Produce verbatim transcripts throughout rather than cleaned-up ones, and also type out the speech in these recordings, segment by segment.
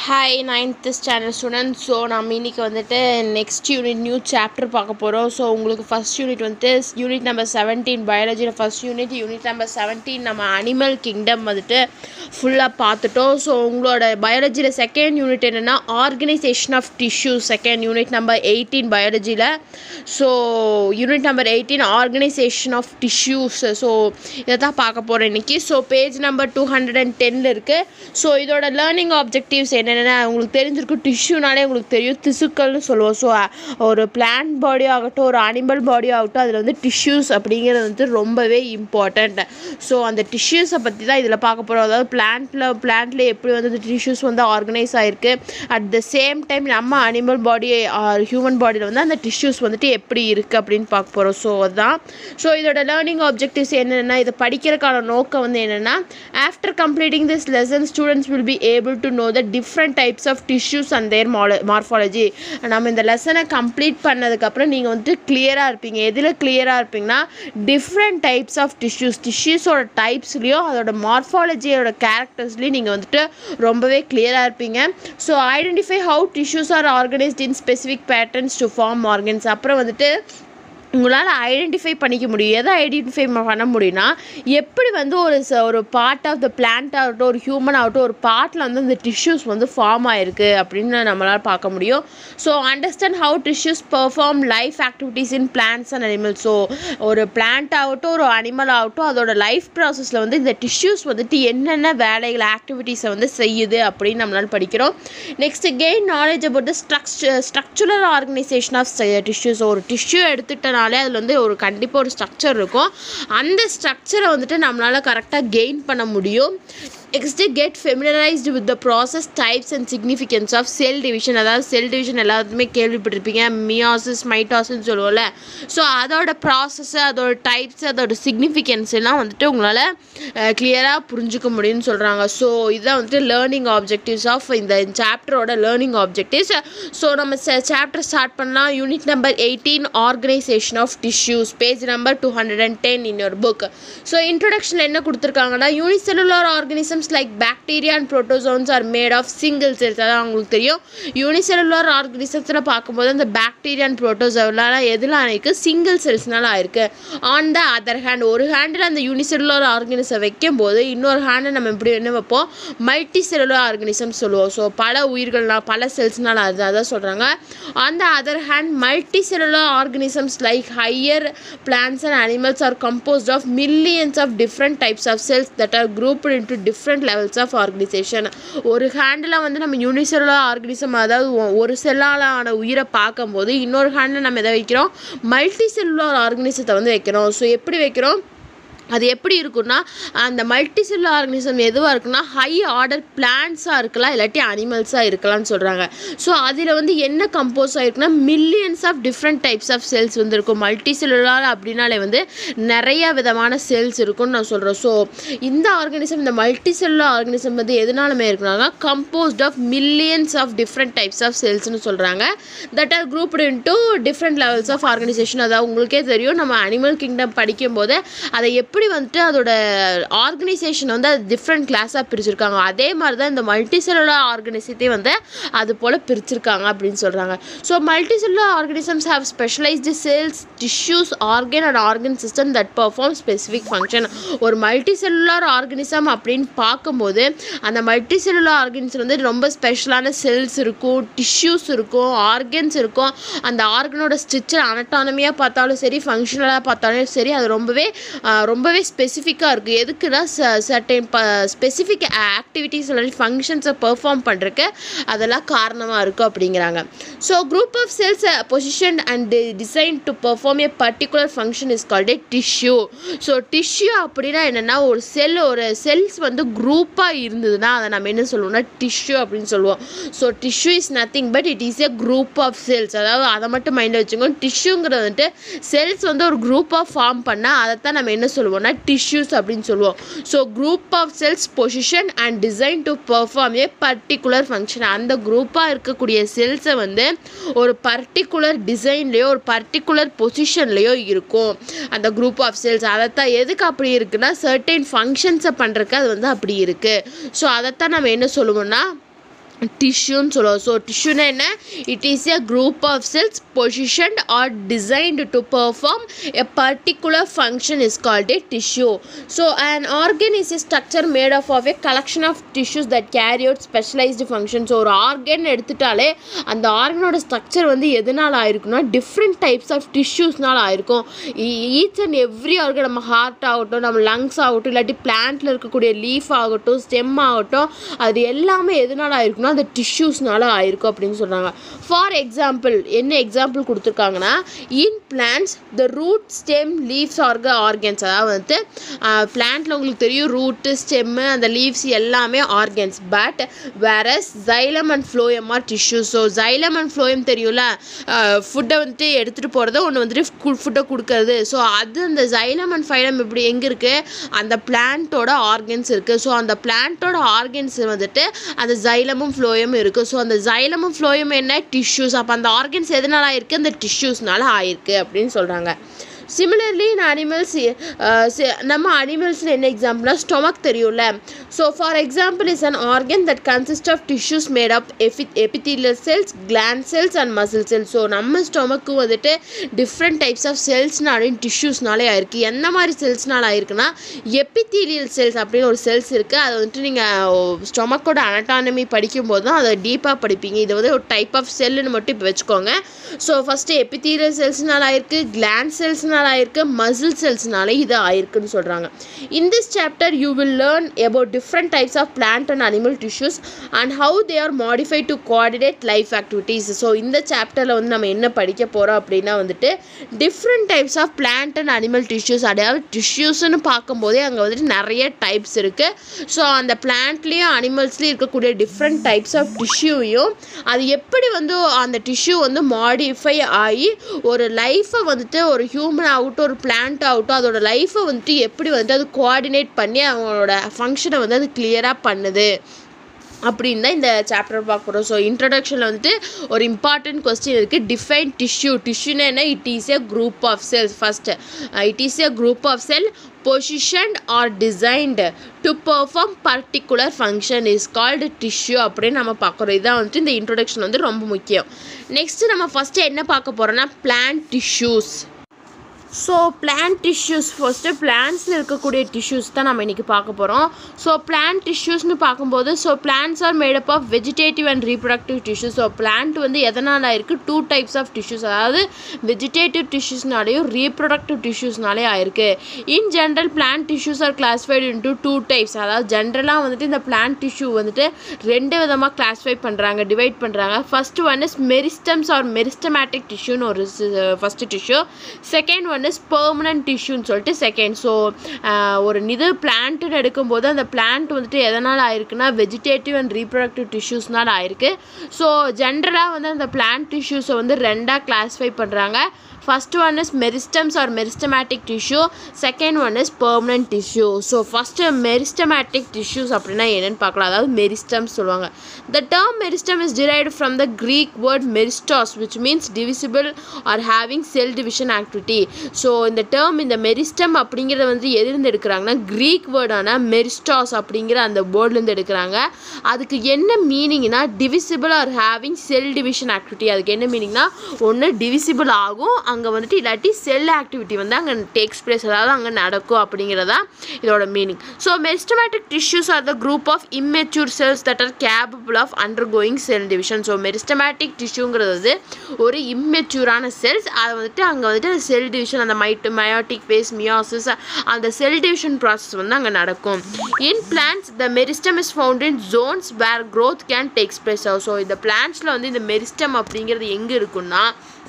Hi ninth standard students. So நம்ம இன்னைக்கு வந்துட்டு next unit new chapter பார்க்க போகிறோம். ஸோ உங்களுக்கு first unit வந்துட்டு unit number seventeen biology first unit unit number seventeen நம்ம animal kingdom வந்துட்டு ஃபுல்லாக பார்த்துட்டோம். ஸோ உங்களோட பயாலஜியில் செகண்ட் யூனிட் என்னென்னா organisation of tissue second unit number eighteen பயாலஜியில். So unit number eighteen organisation of tissues. So இதை தான் பார்க்க போகிறேன் இன்றைக்கி. So page number two hundred and டென்னில் இருக்குது. ஸோ இதோட லேர்னிங் ஆப்ஜெக்டிவ்ஸ் என்னென்னா உங்களுக்கு தெரிஞ்சிருக்கும். டிஷ்யூனாலே உங்களுக்கு தெரியும், திசுக்கள்னு சொல்லுவோம். ஸோ ஒரு பிளான்ட் பாடி ஆகட்டும், ஒரு அனிமல் பாடி ஆகட்டும், அதில் வந்து டிஷ்யூஸ் அப்படிங்கிறது வந்து ரொம்பவே இம்பார்ட்டண்ட். ஸோ அந்த டிஷ்யூஸை பற்றி தான் இதில் பார்க்க போகிறோம். அதாவது பிளான்ட்டில் பிளான்ட்டில் எப்படி வந்து டிஷ்யூஸ் வந்து ஆர்கனைஸ் ஆகிருக்கு, அட் த சேம் டைம் நம்ம அனிமல் பாடி ஹியூமன் பாடியில் வந்து அந்த டிஷ்யூஸ் வந்துட்டு எப்படி இருக்குது அப்படின்னு பார்க்க போகிறோம். ஸோ அதுதான். ஸோ இதோட லேர்னிங் ஆப்ஜெக்டிவ்ஸ் என்னென்னா, இதை படிக்கிறதுக்கான நோக்கம் வந்து என்னென்னா, after completing this lesson students will be able to know the different types of tissues and their morphology. நம்ம இந்த லெசனை கம்ப்ளீட் பண்ணதுக்கப்புறம் நீங்கள் வந்துட்டு கிளியராக இருப்பீங்க. எதில் கிளியராக இருப்பீங்கன்னா, டிஃப்ரெண்ட் டைப்ஸ் ஆஃப் டிஷ்யூஸ் டிஷ்யூஸோட டைப்ஸ்லேயும் அதோட மார்ஃபாலஜியோட கேரக்டர்ஸ்லேயும் நீங்கள் வந்துட்டு ரொம்பவே கிளியராக இருப்பீங்க. So identify how tissues are organised in specific patterns to form organs. அப்புறம் வந்துட்டு உங்களால் ஐடென்டிஃபை பண்ணிக்க முடியும். எதை ஐடென்டிஃபை பண்ண முடியும்னா, எப்படி வந்து ஒரு ஒரு பார்ட் ஆஃப் த பிளான்ட் ஆகட்டும், ஒரு ஹியூமன் ஆகட்டும், ஒரு பார்ட்டில் வந்து இந்த டிஷ்யூஸ் வந்து ஃபார்ம் ஆகிருக்கு அப்படின்னு நம்மளால் பார்க்க முடியும். So understand how tissues perform life activities in plants and animals. So ஒரு பிளான்ட் ஆகட்டும், ஒரு அனிமல் ஆகட்டும், அதோட லைஃப் ப்ராசஸில் வந்து இந்த டிஷ்யூஸ் வந்துட்டு என்னென்ன வேலைகள் ஆக்டிவிட்டீஸை வந்து செய்யுது அப்படின்னு நம்மளால் படிக்கிறோம். Next gain knowledge about the structure structural organisation of tissues. ஒரு டிஷ்யூ எடுத்துகிட்ட அதில் வந்து ஒரு கண்டிப்பாக ஒரு ஸ்ட்ரக்சர் இருக்கும். அந்த ஸ்ட்ரக்சரை வந்துட்டு நம்மளால் கரெக்டாக கெயின் பண்ண முடியும். Next get familiarised with the process types and significance of cell division. அதாவது செல் டிவிஷன் எல்லாத்துமே கேள்விப்பட்டிருப்பீங்க, மியாசிஸ் மைட்டாசின்னு சொல்லுவோம்ல. ஸோ அதோட ப்ராசஸ்ஸு, அதோட டைப்ஸ், அதோட சிக்னிஃபிகன்ஸ் எல்லாம் வந்துட்டு உங்களால் கிளியராக புரிஞ்சுக்க முடியும்னு சொல்கிறாங்க. ஸோ இதுதான் வந்துட்டு லேர்னிங் ஆப்ஜெக்டிவ்ஸ் ஆஃப் இந்த சாப்டரோட லேர்னிங் ஆப்ஜெக்டிவ்ஸ். ஸோ நம்ம சாப்டர் ஸ்டார்ட் பண்ணலாம். Unit number eighteen organisation of tissues, page number two hundred and ten in your book. So இன்ட்ரொடக்ஷனில் என்ன கொடுத்துருக்காங்கன்னா, unicellular organism like bacteria and protozoans are made of single cells. அதான் உங்களுக்கு தெரியும். Unicellular ஆர்கனிசத்தில் பார்க்கும்போது அந்த பாக்டீரியா அண்ட் புரோட்டோசோவெலாம் எதில் ஆகிருக்கு, சிங்கிள் செல்ஸ்னால ஆயிருக்கு. ஆன் த அதர் ஹேண்ட், ஒரு ஹேண்டில் அந்த யூனிசெல்லுலார் ஆர்கனிசம் வைக்கும் போது இன்னொரு ஹேண்டை நம்ம எப்படி என்ன வைப்போம், மல்டி செல்லுலார் ஆர்கனிசம் சொல்லுவோம். ஸோ பல உயிர்கள்னால் பல செல்ஸ்னால் அது அதான் சொல்கிறாங்க. On the other hand multi cellular organisms like higher plants and animals are composed of millions of different types of cells that are grouped into different levels of organization. ஒரு ஹேண்டில் வந்து நம்ம யூனிசெல்லுலார் ஆர்கனிசம், அதாவது ஒரு செல்லாலான உயிரை பார்க்கும்போது இன்னொரு handle நம்ம எதை வைக்கிறோம், மல்டி செல்லுலார் ஆர்கனிசத்தை வந்து வைக்கிறோம். ஸோ எப்படி வைக்கிறோம், அது எப்படி இருக்குன்னா, அந்த மல்டி செல்லுலார் ஆர்கனிசம் எதுவாக இருக்குன்னா ஹை ஆர்டர் பிளான்ட்ஸாக இருக்கலாம், இல்லாட்டி அனிமல்ஸாக இருக்கலாம்னு சொல்கிறாங்க. ஸோ அதில் வந்து என்ன கம்போஸ் ஆகிருக்குன்னா, millions of different types of cells வந்து இருக்கும். மல்டி செல்லுலார் அப்படின்னாலே வந்து நிறைய விதமான செல்ஸ் இருக்குன்னு நான் சொல்கிறேன். ஸோ இந்த ஆர்கனிசம், இந்த மல்டி செல்லுலார் ஆர்கனிசம் வந்து எதனாலுமே இருக்குனாங்க, composed of millions of different types of செல்ஸ்னு சொல்கிறாங்க. That are grouped into different levels of organisation. அதாவது உங்களுக்கே தெரியும், நம்ம அனிமல் கிங்டம் படிக்கும்போது அதை எப்படி எப்படி வந்துட்டு அதோட ஆர்கனைசேஷன் வந்து அது டிஃப்ரெண்ட் கிளாஸாக பிரிச்சிருக்காங்க. அதே மாதிரி தான் இந்த மல்டி செல்லுலார் ஆர்கனிசத்தையும் வந்து அது போல் பிரிச்சிருக்காங்க அப்படின்னு சொல்கிறாங்க. So multi cellular organisms have specialised cells, tissues, organ and organ system that perform specific function. ஒரு மல்டி செல்லுலார் ஆர்கனிசம் அப்படின்னு பார்க்கும்போது அந்த மல்டி செல்லுலார் ஆர்கனிசம் வந்து ரொம்ப ஸ்பெஷலான செல்ஸ் இருக்கும், டிஷ்யூஸ் இருக்கும், ஆர்கன்ஸ் இருக்கும். அந்த ஆர்கனோட ஸ்ட்ரக்சர் அனட்டானமியாக பார்த்தாலும் சரி, ஃபங்க்ஷனலாக பார்த்தாலும் சரி, அது ரொம்பவே ரொம்ப ரொம்பவே ஸ்பெசிஃபிக்காக இருக்குது. எதுக்குன்னா சர்டைன் ப ஸ்பெசிஃபிக் ஆக்டிவிட்டீஸ் இல்லாட்டி ஃபங்க்ஷன்ஸை பெர்ஃபார்ம் பண்ணுறதுக்கு அதெல்லாம் காரணமாக இருக்குது அப்படிங்கிறாங்க. So group of cells position and design to perform a particular function is called a tissue. So tissue அப்படின்னா என்னென்னா, ஒரு செல் ஒரு செல்ஸ் வந்து குரூப்பாக இருந்ததுன்னா அதை நம்ம என்ன சொல்லுவோம்னா டிஷ்யூ அப்படின்னு சொல்லுவோம். So tissue is nothing but it is a group of cells. அதாவது அதை மட்டும் மைண்டில் வச்சுக்கோங்க. டிஷ்யூங்கிறது வந்துட்டு செல்ஸ் வந்து ஒரு குரூப்பாக ஃபார்ம் பண்ணால் அதைத்தான் நம்ம என்ன சொல்லுவோம், டிஷ்யூஸ் அப்படின்னு சொல்லுவோம். So group of cells position and design to perform a particular function. அந்த குரூப்பாக இருக்கக்கூடிய செல்ஸை வந்து ஒரு பர்டிகுலர் டிசைன்லேயோ ஒரு பர்டிகுலர் பொசிஷன்லேயோ இருக்கும் அந்த குரூப் ஆஃப் செல்ஸ். அதைத்தான் எதுக்கு அப்படி இருக்குன்னா, சர்டைன் ஃபங்க்ஷன்ஸை பண்ணுறதுக்கு அது வந்து அப்படி இருக்குது. ஸோ அதைத்தான் நம்ம என்ன சொல்லுவோம்னா டிஷ்யூன்னு சொல்லுவோம். ஸோ டிஷ்யூனா என்ன? It is a group of cells positioned or designed to perform a particular function is called a tissue. So an organ is a structure made of of a collection of tissues that carry out specialised function. So ஒரு organ எடுத்துட்டாலே அந்த ஆர்கனோட structure வந்து எதனால் ஆயிருக்குன்னா different types of டிஷ்யூஸ்னால் ஆயிருக்கும். Each and every organ, நம்ம ஹார்ட் ஆகட்டும், நம்ம லங்ஸ் ஆகட்டும், இல்லாட்டி பிளான்ட்டில் இருக்கக்கூடிய லீஃப் ஆகட்டும், ஸ்டெம் ஆகட்டும், அது எல்லாமே எதனால் ஆயிருக்குன்னா அந்த டிஷ்யூஸ்னால ஆயிருக்கும் அப்படின்னு சொல்கிறாங்க. ஃபார் எக்ஸாம்பிள், என்ன எக்ஸாம்பிள் கொடுத்துருக்காங்கன்னா, in plants the root, stem, leaves are organs. அதாவது வந்து பிளான்ட்டில் உங்களுக்கு தெரியும் ரூட்டு, ஸ்டெம்மு, அந்த லீவ்ஸ் எல்லாமே organs. But whereas xylem and phloem are tissues. So xylem and phloem தெரியும்ல, ஃபுட்டை வந்துட்டு எடுத்துகிட்டு போகிறது, ஒன்று வந்துட்டு ஃபுட்டை கொடுக்கறது. ஸோ அது அந்த ஜைலம் அண்ட் ஃபைலம் இப்படி எங்கே இருக்குது? அந்த பிளான்ட்டோட ஆர்கன்ஸ் இருக்குது. ஸோ அந்த பிளான்ட்டோட ஆர்கன்ஸ் வந்துட்டு அந்த ஜைலமும் ஃப்ளோயம் இருக்குது. ஸோ அந்த ஜைலமும் ஃப்ளோயம் என்ன? டிஷ்யூஸ். அப்போ அந்த ஆர்கன்ஸ் எதனால் ஆயிருக்கு? அந்த டிஷ்யூஸ்னால ஆயிருக்கு அப்படின்னு சொல்கிறாங்க. சிமிலர்லி இன் அனிமல்ஸ், நம்ம அனிமல்ஸில் என்ன எக்ஸாம்பிள்னா ஸ்டொமக் தெரியும்ல. So for example is an organ that consist of tissues made up epi epithelial cells, gland cells and muscle cells. So நம்ம ஸ்டொமக்கு வந்துட்டு டிஃப்ரெண்ட் டைப்ஸ் ஆஃப் செல்ஸ்னாலையும் டிஷ்யூஸ்னாலே ஆயிருக்கு. எந்த மாதிரி செல்ஸ்னால ஆயிருக்குன்னா எபித்தீலியல் செல்ஸ் அப்படின்னு ஒரு செல்ஸ் இருக்குது. அதை வந்துட்டு நீங்கள் ஸ்டொமக்கோட அனட்டானமி படிக்கும்போது தான் அதை டீப்பாக படிப்பீங்க. இது வந்து ஒரு டைப் ஆஃப் செல்லுன்னு மட்டும் இப்போ வச்சுக்கோங்க. ஸோ ஃபஸ்ட்டு எபித்தீலியல் செல்ஸ்னால ஆயிருக்கு, கிளாண்ட் செல்ஸ்னால ஆயிருக்கு, மசில் செல்ஸ்னால இது ஆயிருக்குன்னு சொல்கிறாங்க. In this chapter you will learn about different types of plant and animal tissues and how they are modified to coordinate life activities. So இந்த சாப்டரில் வந்து நம்ம என்ன படிக்க போகிறோம் அப்படின்னா வந்துட்டு different types of plant and animal tissues. அதாவது டிஷ்யூஸ்ன்னு பார்க்கும்போதே அங்கே வந்துட்டு நிறைய டைப்ஸ் இருக்குது. ஸோ அந்த பிளான்ட்லேயும் அனிமல்ஸ்லேயும் இருக்கக்கூடிய டிஃப்ரெண்ட் டைப்ஸ் ஆஃப் டிஷ்யூவையும் அது எப்படி வந்து அந்த டிஷ்யூ வந்து மாடிஃபை ஆகி ஒரு லைஃப்பை வந்துட்டு ஒரு ஹியூமன் ஆகட்டும், ஒரு பிளான்ட் ஆகட்டும், அதோட லைஃப்பை வந்துட்டு எப்படி வந்துட்டு அது கோஆர்டினேட் பண்ணி அவங்களோட ஃபங்க்ஷனை வந்து அது கிளியராக பண்ணுது அப்படின்னு தான் இந்த சாப்டர் பார்க்க போகிறோம். ஸோ இன்ட்ரடக்ஷனில் வந்துட்டு ஒரு இம்பார்ட்டன்ட் கொஸ்டின் இருக்குது. Define tissue. டிஷ்யூனா என்ன? It is a group of cells. First it is a group of cell positioned or designed to perform particular function is called tissue அப்படின்னு நம்ம பார்க்குறோம். இதான் வந்துட்டு இந்த இன்ட்ரடக்ஷன் வந்து ரொம்ப முக்கியம். நெக்ஸ்ட்டு நம்ம ஃபஸ்ட்டு என்ன பார்க்க போகிறோன்னா plant tissues. So plant tissues, first பிளான்ட்ஸில் இருக்கக்கூடிய டிஷ்யூஸ் தான் நம்ம இன்றைக்கி பார்க்க போகிறோம். ஸோ பிளான்ட் டிஷ்யூஸ்னு பார்க்கும்போது so plants are made up of vegetative and reproductive tissues. So plant வந்து எதனால் இருக்குது? டூ டைப்ஸ் ஆஃப் டிஷ்யூஸ், அதாவது வெஜிடேட்டிவ் டிஷ்யூஸ்னாலேயும் ரீப்ரொடக்டிவ் டிஷ்யூஸ்னாலே ஆயிருக்கு. In general plant tissues are classified into two types. அதாவது ஜென்ரலாக வந்துட்டு இந்த பிளான்ட் டிஷ்யூ வந்துட்டு ரெண்டு விதமாக கிளாஸிஃபை பண்ணுறாங்க, டிவைட் பண்ணுறாங்க. First one is meristems or meristematic டிஷ்யூன்னு ஒரு first tissue. Second one is permanent டிஷ்யூன்னு சொல்லிட்டு செகண்ட். ஸோ ஒரு இது பிளான்ட்டுன்னு எடுக்கும்போது அந்த பிளான்ட் வந்துட்டு எதனால் ஆயிருக்குன்னா வெஜிடேட்டிவ் அண்ட் ரீப்ரொடக்டிவ் டிஷ்யூஸ்னால் ஆயிருக்கு. ஸோ ஜென்ரலாக வந்து அந்த பிளான்ட் டிஷ்யூஸை வந்து ரெண்டாக கிளாஸிஃபை பண்ணுறாங்க. First one is meristems or meristematic tissue. Second one is permanent tissue. So first meristematic tissues அப்படின்னா என்னன்னு பார்க்கலாம். அதாவது meristems சொல்லுவாங்க. The term meristem is derived from the Greek word meristos, which means divisible or having cell division activity. So இந்த term இந்த meristem அப்படிங்கிறத வந்து எதிலிருந்து எடுக்கிறாங்கன்னா Greek wordஆன meristos அப்படிங்கிற அந்த வேர்ட்லேருந்து எடுக்கிறாங்க. அதுக்கு என்ன மீனிங்னா divisible or having cell division activity. அதுக்கு என்ன மீனிங்னா ஒன்று divisible ஆகும் அங்கே வந்துட்டு இல்லாட்டி செல் ஆக்டிவிட்டி வந்து அங்கே டேக்ஸ் பிளேஸ், அதாவது அங்கே நடக்கும் அப்படிங்கிறதா இதோட meaning. So meristematic tissues are the group of immature cells that are capable of undergoing cell division. So meristematic டிஷ்யூங்கிறது வந்து ஒரு இம்மெச்சூரான செல்ஸ், அதை வந்துட்டு அங்கே வந்துட்டு செல் டிவிஷன், அந்த மைட்டு மயோட்டிக் ஃபேஸ், மியாசிஸ், அந்த செல் டிவிஷன் ப்ராசஸ் வந்து அங்கே நடக்கும். In plants the meristem is found in zones where growth can takes place. So இந்த பிளான்ட்ஸில் வந்து இந்த மெரிஸ்டம் அப்படிங்கிறது எங்கே இருக்குன்னா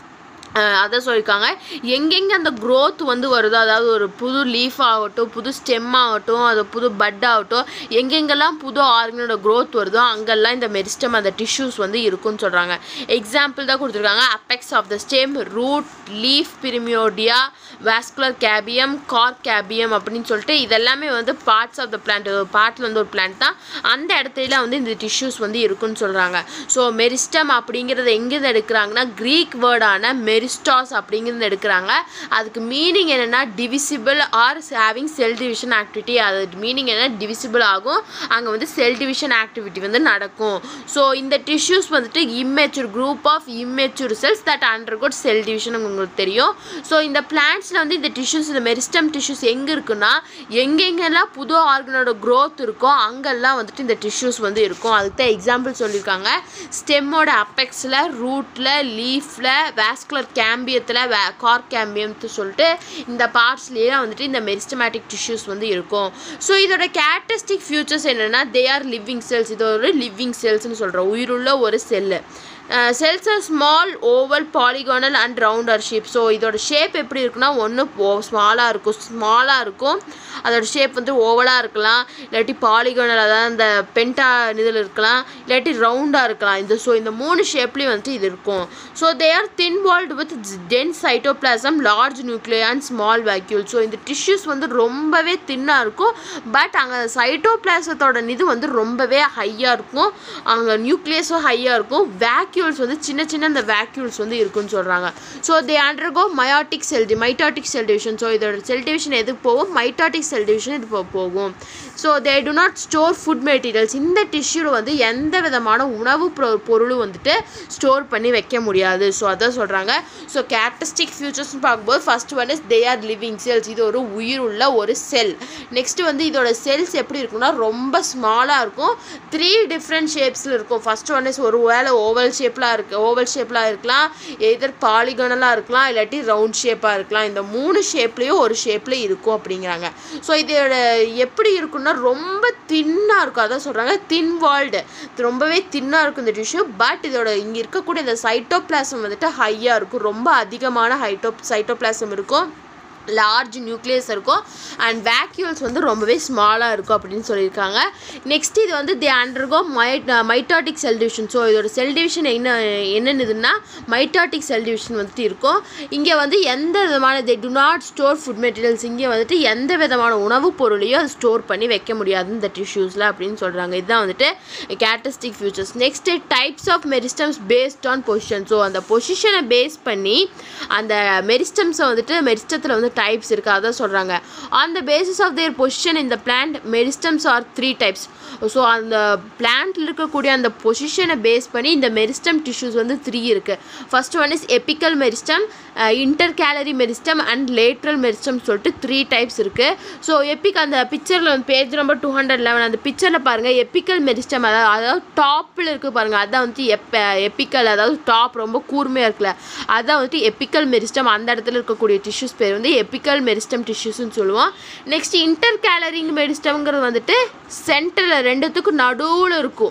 அதை சொல்லியிருக்காங்க எங்கெங்கே அந்த க்ரோத் வந்து வருதோ, அதாவது ஒரு புது லீஃப் ஆகட்டும், புது ஸ்டெம் ஆகட்டும், அது புது பட் ஆகட்டும், எங்கெங்கெல்லாம் புது ஆர்கனோட க்ரோத் வருதோ அங்கெல்லாம் இந்த மெரிஸ்டம் அந்த டிஷ்யூஸ் வந்து இருக்குன்னு சொல்கிறாங்க. எக்ஸாம்பிள் தான் கொடுத்துருக்காங்க. Apex of the stem, root, leaf, primordia, vascular cambium, cork cambium அப்படின்னு சொல்லிட்டு இதெல்லாமே வந்து பார்ட்ஸ் ஆஃப் த பிளான்ட், பார்ட்டில் வந்து ஒரு பிளான்ட் தான், அந்த இடத்துல வந்து இந்த டிஷ்யூஸ் வந்து இருக்குன்னு சொல்கிறாங்க. ஸோ மெரிஸ்டம் அப்படிங்கிறது எங்கேருந்து எடுக்கிறாங்கன்னா க்ரீக் வேர்டான மெரி மெரிஸ்டாஸ் அப்படிங்கிறது எடுக்கிறாங்க. அதுக்கு மீனிங் என்னென்னா divisible or having cell division activity. அது மீனிங் என்ன, டிவிசிபிள் ஆகும், அங்கே வந்து செல் டிவிஷன் ஆக்டிவிட்டி வந்து நடக்கும். ஸோ இந்த டிஷ்யூஸ் வந்துட்டு immature group of immature cells that undergo cell division உங்களுக்கு தெரியும். ஸோ இந்த பிளான்ட்ஸில் வந்து இந்த டிஷ்யூஸ் இந்த மெரிஸ்டம் டிஷ்யூஸ் எங்கே இருக்குன்னா எங்கெங்கெல்லாம் புது ஆர்கனோட க்ரோத் இருக்கோ அங்கெல்லாம் வந்துட்டு இந்த டிஷ்யூஸ் வந்து இருக்கும். அதுக்கு தான் எக்ஸாம்பிள் சொல்லியிருக்காங்க. ஸ்டெம்மோட அப்பெக்ஸில், ரூட்டில், லீஃபில், வாஸ்குலர் கேம்பியத்தில், வே கார்க் கேம்பியம்னு சொல்லிட்டு இந்த பார்ட்ஸ்லேயே வந்துட்டு இந்த மெரிஸ்டமேட்டிக் டிஷ்யூஸ் வந்து இருக்கும். ஸோ இதோட கேரக்டரிஸ்டிக் ஃபியூச்சர்ஸ் என்னென்னா தே ஆர் லிவிங் செல்ஸ். இது ஒரு லிவிங் செல்ஸ்னு சொல்கிறோம், உயிருள்ள ஒரு cell. Cells are small oval polygonal and rounder shape. So இதோட ஷேப் எப்படி இருக்குன்னா ஒன்று ஓ ஸ்மாலாக இருக்கும் ஸ்மாலாக இருக்கும் அதோட ஷேப் வந்து ஓவலாக இருக்கலாம், இல்லாட்டி பாலிகானல் அதாவது இந்த பென்டா இதில் இருக்கலாம், இல்லாட்டி ரவுண்டாக இருக்கலாம். இந்த ஸோ இந்த மூணு ஷேப்லேயும் வந்துட்டு இது இருக்கும். So they are thin walled with dense cytoplasm, large nuclei and small vacuole. So இந்த டிஷ்யூஸ் வந்து ரொம்பவே தின்னாக இருக்கும், பட் அங்கே சைட்டோபிளாசத்தோட இது வந்து ரொம்பவே ஹையாக இருக்கும், அங்கே நியூக்ளியஸும் ஹையாக இருக்கும், வேக்யூ வந்து சின்ன சின்ன இந்த வேக்யூல்ஸ் வந்து இருக்குன்னு சொல்கிறாங்க. So they undergo meiotic cell di mitotic cell division. So இதோட செல் டிவிஷன் எதுக்கு போகும், மைட்டாட்டிக் செல் டிவிஷன் இது போகும். So they do not store food materials. இந்த டிஷ்யூவில் வந்து எந்த விதமான உணவு பொருளும் வந்துட்டு ஸ்டோர் பண்ணி வைக்க முடியாது. ஸோ அதான் சொல்கிறாங்க. ஸோ கேரக்டரிஸ்டிக் ஃபியூச்சர்ஸ்னு பார்க்கும்போது first one is they are living cells. இது ஒரு உயிர் உள்ள ஒரு செல். நெக்ஸ்ட் வந்து இதோட செல்ஸ் எப்படி இருக்குன்னா ரொம்ப ஸ்மாலாக இருக்கும், த்ரீ டிஃப்ரெண்ட் ஷேப்ஸில் இருக்கும். ஃபர்ஸ்ட் ஒன் இஸ் ஒரு வேளை ஓவல் ஷேப் ஷேப்லாம் இருக்குது, ஓவல் ஷேப்லாம் இருக்கலாம், எதர் பாலிகனலாக இருக்கலாம், இல்லாட்டி ரவுண்ட் ஷேப்பாக இருக்கலாம். இந்த மூணு ஷேப்லேயும் ஒரு ஷேப்பில் இருக்கும் அப்படிங்கிறாங்க. ஸோ இதோட எப்படி இருக்குன்னா ரொம்ப தின்னாக இருக்கும், அதான் சொல்கிறாங்க தின் வால்டு, ரொம்பவே தின்னாக இருக்கும் இந்த டிஷ்யூ. பட் இதோட இங்கே இருக்கக்கூடிய இந்த சைட்டோபிளாசம் வந்துட்டு ஹையாக இருக்கும், ரொம்ப அதிகமான ஹைட்டோ சைட்டோபிளாசம் இருக்கும், லார்ஜ் நியூக்ளியஸ் இருக்கும், அண்ட் வேக்யூல்ஸ் வந்து ரொம்பவே ஸ்மாலாக இருக்கும் அப்படின்னு சொல்லியிருக்காங்க. நெக்ஸ்ட் இது வந்து they undergo mi mitotic cell division. So இதோட செல் டிவிஷன் என்ன என்னென்னதுன்னா மைட்டாட்டிக் செல் டிவிஷன் வந்துட்டு இருக்கும். இங்கே வந்து எந்த விதமான they do not store food materials. இங்கே வந்துட்டு எந்த விதமான உணவுப் பொருளையும் அது ஸ்டோர் பண்ணி வைக்க முடியாது இந்த டிஷ்யூஸில் அப்படின்னு சொல்கிறாங்க. இதுதான் வந்துட்டு characteristic features. Next types of meristems based on position. So அந்த பொசிஷனை பேஸ் பண்ணி அந்த மெரிஸ்டம்ஸை வந்துட்டு மெரிஸ்டத்தில் வந்து டைப்ஸ் இருக்குது, அதான் சொல்கிறாங்க. On the basis of their position in the plant meristems are three types. So அந்த பிளான்ட்டில் இருக்கக்கூடிய அந்த பொசிஷனை பேஸ் பண்ணி இந்த மெரிஸ்டம் டிஷ்யூஸ் வந்து த்ரீ இருக்குது. First one is apical meristem, intercalary meristem and lateral meristem சொல்லிட்டு த்ரீ டைப்ஸ் இருக்குது. ஸோ எப்பிக் அந்த பிக்சரில் வந்து page number two hundred eleven அந்த பிக்சரில் பாருங்கள் எப்பிக்கல் மெரிஸ்டம் அதாவது அதாவது டாப்பில் இருக்குது பாருங்கள், அதான் வந்து எப் எப்பிக்கல் அதாவது டாப் ரொம்ப கூர்மையாக இருக்குல்ல, அதான் வந்துட்டு எப்பிக்கல் மெரிஸ்டம். அந்த இடத்துல இருக்கக்கூடிய டிஷ்யூஸ் பேர் வந்து எபிக்கல் மெரிஸ்டம் டிஷ்யூஸ்ன்னு சொல்லுவோம். நெக்ஸ்ட் இன்டர் கேலரிங் மெரிஸ்டம்ங்கிறது வந்துட்டு சென்டரில் ரெண்டுத்துக்கும் நடுவில் இருக்கும்.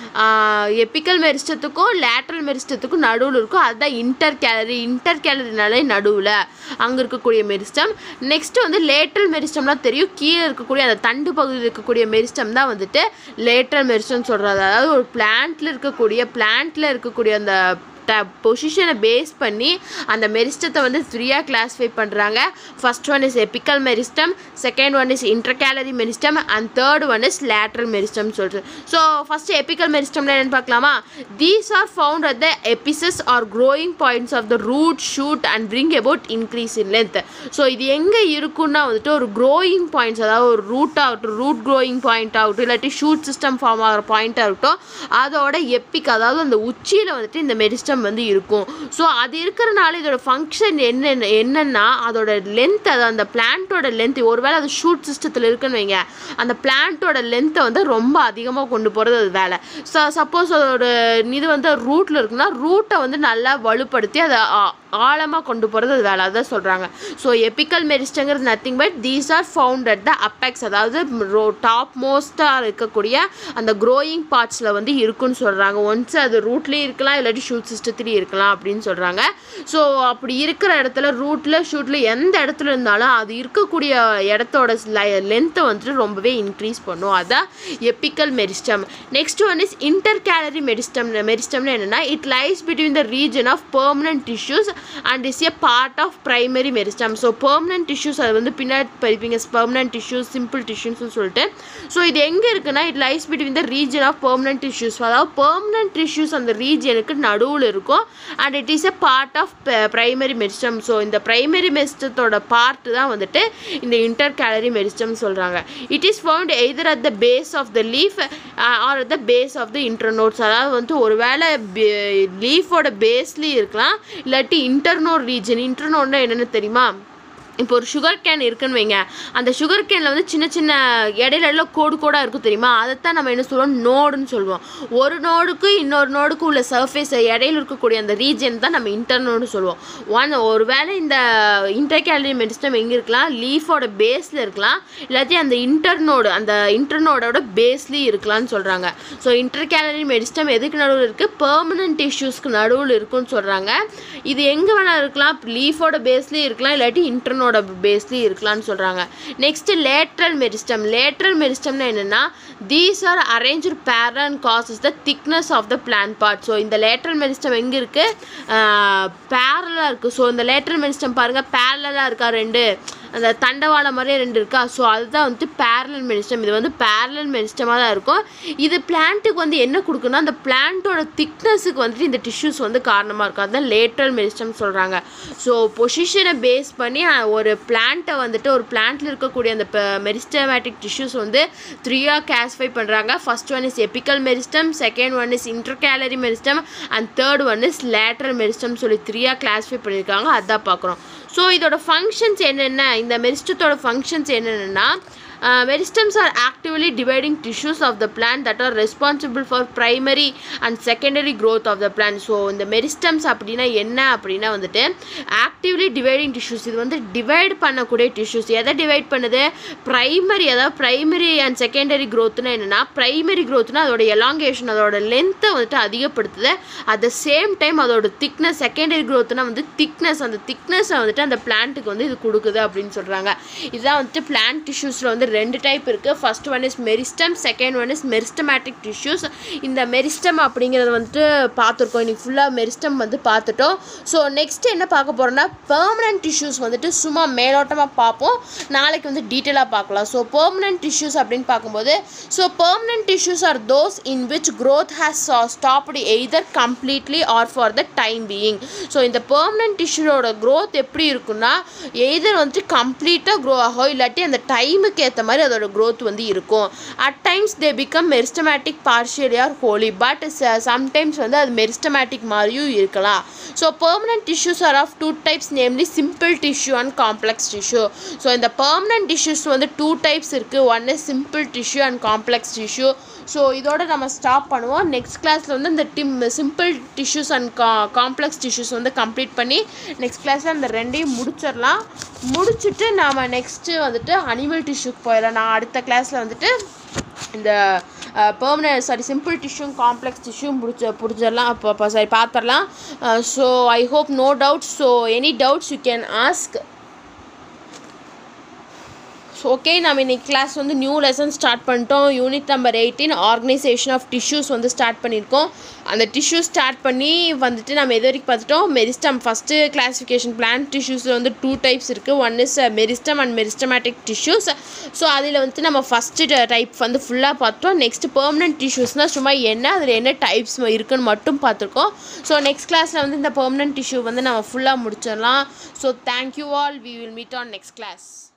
எபிக்கல் மெரிஸ்டத்துக்கும் லேட்ரல் மெரிஸ்டத்துக்கும் நடுவில் இருக்கும், அதுதான் இன்டர் கேலரி. இன்டர் கேலரினாலே நடுவில் அங்கே இருக்கக்கூடிய மெரிஸ்டம். நெக்ஸ்ட் வந்து லேட்ரல் மெரிஸ்டம்லாம் தெரியும், கீழே இருக்கக்கூடிய அந்த தண்டு பகுதியில் இருக்கக்கூடிய மெரிஸ்டம் தான் வந்துட்டு லேட்ரல் மெரிஸ்டம்னு சொல்கிறது. அதாவது ஒரு பிளான்ட்டில் இருக்கக்கூடிய பிளான்ட்டில் இருக்கக்கூடிய அந்த ட பொசிஷனை பேஸ் பண்ணி அந்த மெரிஸ்டத்தை வந்து த்ரீயாக கிளாஸிஃபை பண்ணுறாங்க. First one is apical meristem, second one is intercalary meristem and third one is lateral meristem சொல்கிறது. ஸோ ஃபஸ்ட்டு எபிக்கல் மெரிஸ்டம்ல என்னென்னு பார்க்கலாமா. These are found at the apices or growing points of the root shoot and bring about increase in length. So இது எங்கே இருக்குன்னா வந்துட்டு ஒரு growing points, அதாவது ஒரு ரூட் ஆகட்டும், ரூட் க்ரோயிங் பாயிண்ட் ஆகட்டும், இல்லாட்டி ஷூட் சிஸ்டம் ஃபார்ம் ஆகிற பாயிண்ட் ஆகட்டும், அதோட எப்பிக் அதாவது அந்த உச்சியில் வந்துட்டு இந்த மெரிஸ்டம் வந்து இருக்கும். ஸோ அது இருக்கிறனால இதோட ஃபங்க்ஷன் என்ன என்னன்னா அதோட லென்த், அது அந்த பிளான்ட்டோட லென்த், ஒருவேளை அது ஷூட் சிஸ்டத்தில் இருக்குன்னு வைங்க, அந்த பிளான்ட்டோட லென்த்தை வந்து ரொம்ப அதிகமாக கொண்டு போகிறது அது வேலை. ஸோ சப்போஸ் அதோட இது வந்து ரூட்டில் இருக்குன்னா ரூட்டை வந்து நல்லா வலுப்படுத்தி அதை ஆழமாக கொண்டு போகிறது அது வேலை, அதான் சொல்கிறாங்க. ஸோ எபிக்கல் மெரிஸ்டங்கிறது nothing but these are found at the apex, அதாவது டாப் மோஸ்ட்டாக இருக்கக்கூடிய அந்த க்ரோயிங் பார்ட்ஸில் வந்து இருக்குன்னு சொல்கிறாங்க. ஒன்ஸ் அது ரூட்லேயும் இருக்கலாம், இல்லாட்டி ஷூட் சிஸ்டத்துலேயும் இருக்கலாம் அப்படின்னு சொல்கிறாங்க. ஸோ அப்படி இருக்கிற இடத்துல ரூட்டில் ஷூட்டில் எந்த இடத்துல இருந்தாலும் அது இருக்கக்கூடிய இடத்தோட லென்த்தை வந்துட்டு ரொம்பவே இன்க்ரீஸ் பண்ணும், அதான் apical meristem. Next one is intercalary meristem. மெரிஸ்டம்னு என்னென்னா it lies between the region of permanent tissues and is a part of primary meristem. So permanent tissues அது வந்து பின்னாடி படிப்பீங்க, permanent tissues, simple tissues சொல்லிட்டு. So இது எங்கே இருக்குன்னா it lies between the region of permanent tissues, அதாவது permanent tissues அந்த ரீஜனுக்கு நடுவில் இருக்கும் and it is a part of primary meristem. So இந்த ப்ரைமரி மெரிஸ்டத்தோட பார்ட் தான் வந்துட்டு இந்த இன்டர் கேலரி மெரிஸ்டம் சொல்கிறாங்க. It is found either at the base of the leaf or at the base of the internodes. அதாவது வந்து ஒரு வேளை லீஃபோட பேஸ்லேயும் இருக்கலாம், இல்லாட்டி இன்டர்னோட் ரீஜன். இன்டர்னோட்னா என்னென்னு தெரியுமா? இப்போ ஒரு சுகர் கேன் இருக்குன்னு வைங்க, அந்த சுகர் கேனில் வந்து சின்ன சின்ன இடையில எல்லாம் கோடு கோடாக இருக்கும் தெரியுமா, அதைத்தான் நம்ம என்ன சொல்லுவோம், நோடுன்னு சொல்லுவோம். ஒரு நோடுக்கு இன்னொரு நோடுக்கு உள்ள சர்ஃபேஸ் இடையில இருக்கக்கூடிய அந்த ரீஜன் தான் நம்ம இன்டர்னோடுன்னு சொல்லுவோம். ஒன் ஒரு வேளை இந்த இன்டர் கேலரி மெரிஸ்டம் எங்கே இருக்கலாம், லீஃபோட பேஸில் இருக்கலாம், இல்லாட்டி அந்த இன்டர்னோடு அந்த இன்டர்னோடோட பேஸ்லேயும் இருக்கலாம்னு சொல்கிறாங்க. ஸோ இன்டர் கேலரி மெரிஸ்டம் எதுக்கு நடுவில் இருக்குது, பெர்மனன்ட் டிஷ்யூஸ்க்கு நடுவில் இருக்குன்னு சொல்கிறாங்க. இது எங்கே வேணால் இருக்கலாம், லீஃபோட பேஸ்லேயும் இருக்கலாம், இல்லாட்டி இன்டர்னோ பேஸ்லயும் இருக்கலாம்னு சொல்றாங்க. Next lateral meristem. லேட்ரல் மெரிஸ்டம்னா என்னன்னா, these are arranged parallel and causes the thickness of the plant part. So இந்த லேட்ரல் மெரிஸ்டம் எங்கே இருக்கு, பேரலாக இருக்குது. ஸோ இந்த லேட்ரல் மெரிஸ்டம் பாருங்கள் பேரலாக இருக்கா, ரெண்டு அந்த தண்டவாள மாதிரியே ரெண்டு இருக்கா. ஸோ அதுதான் வந்து பேரலல் மெரிஸ்டம். இது வந்து பேரலல் மெரிஸ்டமாக தான் இருக்கும். இது பிளான்ட்டுக்கு வந்து என்ன கொடுக்குன்னா, அந்த பிளான்ட்டோட திக்னஸுக்கு வந்துட்டு இந்த டிஷ்யூஸ் வந்து காரணமாக இருக்கும். அதுதான் லேட்ரல் மெரிஸ்டம் சொல்கிறாங்க. ஸோ பொசிஷனை பேஸ் பண்ணி ஒரு பிளான்ட்டை வந்துட்டு ஒரு பிளான்ட்டில் இருக்கக்கூடிய அந்த மெரிஸ்டமேட்டிக் டிஷ்யூஸ் வந்து த்ரீயாக கிளாஸிஃபை பண்ணுறாங்க. First one is apical meristem, second one is intercalary meristem and third one is lateral meristem சொல்லி த்ரீயாக கிளாஸிஃபை பண்ணியிருக்காங்க. அதான் பார்க்குறோம். ஸோ இதோட ஃபங்க்ஷன்ஸ் என்னென்ன, இந்த மெரிஸ்டத்தோட ஃபங்க்ஷன்ஸ் என்னென்னா, Uh, meristems are actively dividing tissues of the plant that are responsible for primary and secondary growth of the plant. So இந்த மெரிஸ்டம்ஸ் அப்படின்னா என்ன அப்படின்னா வந்துட்டு ஆக்டிவ்லி டிவைடிங் டிஷ்யூஸ். இது வந்து டிவைட் பண்ணக்கூடிய டிஷ்யூஸ். எதை டிவைட் பண்ணுது, ப்ரைமரி, அதாவது ப்ரைமரி அண்ட் செகண்டரி க்ரோத்னா என்னென்னா, ப்ரைமரி க்ரோத்னா அதோட எலாங்கேஷன், அதோட லென்த்தை வந்துட்டு அதிகப்படுத்துது. அட் த சேம் டைம் அதோட திக்னஸ், செகண்டரி க்ரோத்னா வந்து திக்னஸ், அந்த திக்னஸை வந்துட்டு அந்த பிளான்ட்டுக்கு வந்து இது கொடுக்குது அப்படின்னு சொல்கிறாங்க. இதுதான் வந்துட்டு பிளான்ட் டிஷ்யூஸில் வந்து ரெண்டு டைப் இருக்குது. First one is meristem, second one is meristematic tissues. இந்த மெரிஸ்டம் அப்படிங்கிறத வந்துட்டு பார்த்துருக்கோம். இன்றைக்கி ஃபுல்லாக மெரிஸ்டம் வந்து பார்த்துட்டோம். ஸோ நெக்ஸ்ட் என்ன பார்க்க போகிறோம்னா, பெர்மனன்ட் டிஷ்யூஸ் வந்துட்டு சும்மா மேலோட்டமாக பார்ப்போம், நாளைக்கு வந்து டீட்டெயிலாக பார்க்கலாம். ஸோ பெர்மனன்ட் டிஷ்யூஸ் அப்படின்னு பார்க்கும்போது, so permanent tissues are those in which growth has stopped either completely or for the time being. So இந்த பெர்மனன்ட் டிஷ்யூவோட க்ரோத் எப்படி இருக்குன்னா, எய்தர் வந்துட்டு கம்ப்ளீட்டாக க்ரோ ஆகும், இல்லாட்டி அந்த டைமுக்கு ஏற்ற மாதிரி அதோட growth வந்து இருக்கும். At times they become meristematic partially or wholly, but sometimes வந்து அது meristematic மாதிரியும் இருக்கலாம். So permanent tissues are of two types, namely simple tissue and complex tissue. So இந்த permanent tissues வந்து two types இருக்கு. One is simple tissue and complex tissue. So இதோட நம்ம stop பண்ணுவோம். நெக்ஸ்ட் கிளாஸில் வந்து இந்த டிம் சிம்பிள் டிஷ்யூஸ் அண்ட் கா காம்ப்ளெக்ஸ் டிஷ்யூஸ் வந்து கம்ப்ளீட் பண்ணி நெக்ஸ்ட் கிளாஸில் அந்த ரெண்டையும் முடிச்சிடலாம். முடிச்சுட்டு நாம் நெக்ஸ்ட்டு வந்துட்டு அனிமல் டிஷ்யூக்கு போயிடலாம். நான் அடுத்த கிளாஸில் வந்துட்டு இந்த permanent sorry simple tissue complex tissue முடிச்ச பிடிச்சிடலாம் அப்போ சாரி பார்த்துடலாம். So I hope no doubts. So any doubts you can ask. Okay, நம்ம இன்னைக்கு கிளாஸ் வந்து நியூ லெசன் ஸ்டார்ட் பண்ணிட்டோம். Unit number eighteen organisation of tissues வந்து ஸ்டார்ட் பண்ணியிருக்கோம். அந்த டிஷ்யூ ஸ்டார்ட் பண்ணி வந்துட்டு நம்ம எது வரைக்கும் பார்த்துட்டோம், மெரிஸ்டம். ஃபஸ்ட்டு கிளாஸிஃபிகேஷன் பிளான்ட் டிஷ்யூஸில் வந்து டூ டைப்ஸ் இருக்குது. One is meristem and meristematic tissues. So அதில் வந்துட்டு நம்ம ஃபஸ்ட்டு டைப் வந்து ஃபுல்லாக பார்த்தோம். நெக்ஸ்ட் பெர்மனன்ட் டிஷ்யூஸ்னால் சும்மா என்ன அதில் என்ன டைப்ஸ் இருக்குன்னு மட்டும் பார்த்துருக்கோம். ஸோ நெக்ஸ்ட் கிளாஸில் வந்து இந்த பெர்மனன்ட் டிஷ்யூ வந்து நம்ம ஃபுல்லாக முடிச்சிடலாம். So thank you all. We will meet on next class.